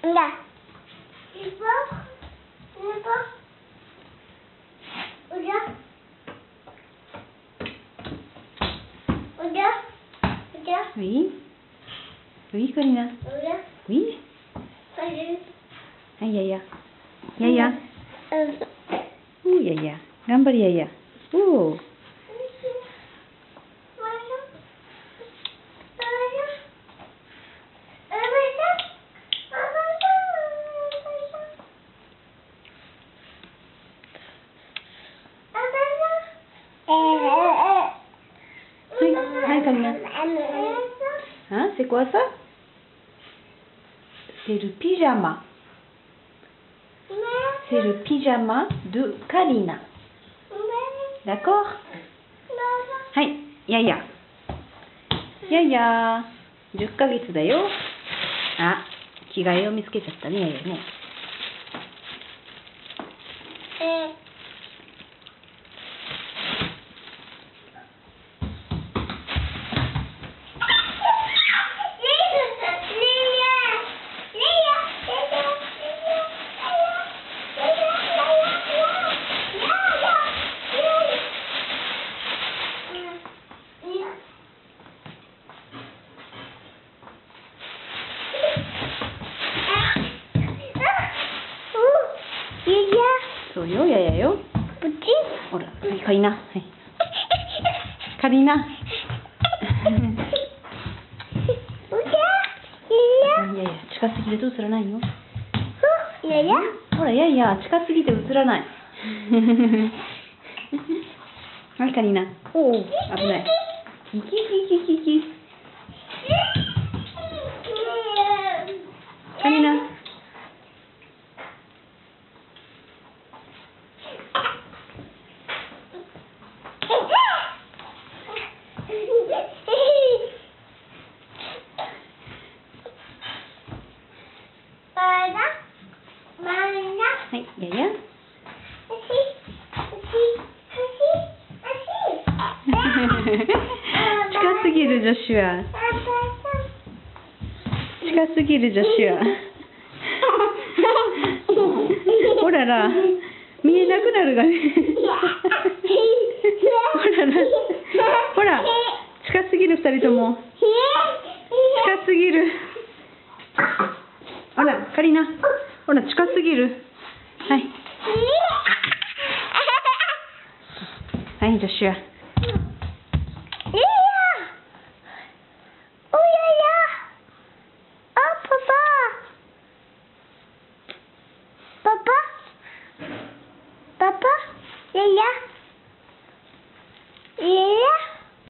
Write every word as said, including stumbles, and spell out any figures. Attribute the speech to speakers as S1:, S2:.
S1: Enggak. Ibu. Ibu. Udah. Udah. Udah.
S2: Oui. Oui, Karina.
S1: Udah.
S2: Oui.
S1: Udah.
S2: Hai, Yaya. Yaya. Uh, Yaya. Gambar, Yaya. Uh. Hai, Karina. Hein, c'est quoi ça? C'est le pyjama. C'est le pyjama de Karina. D'accord? Hai, Yaya. Yaya.じゅっかげつだよ。あ、着替えを見つけちゃったね、Yayaね。そうよ、ややよ。ほら、はい、カリナ。はい。カリナ。いやいや、近すぎると映らないよ。
S1: いやいや。
S2: ほら、いやいや、近すぎて映らない。はい、カリナ。おお、危ない。キキキキキキ。カリナ。はい、やや。近すぎるジョシュア。近すぎるジョシュア。ほらら、見えなくなるがね。ほらら、ほら、近すぎる二人とも。近すぎる。ほら、カリナ。ほら、近すぎる。はい。はい、ジョシュア。
S1: Papa? Papa? Iya. Iya.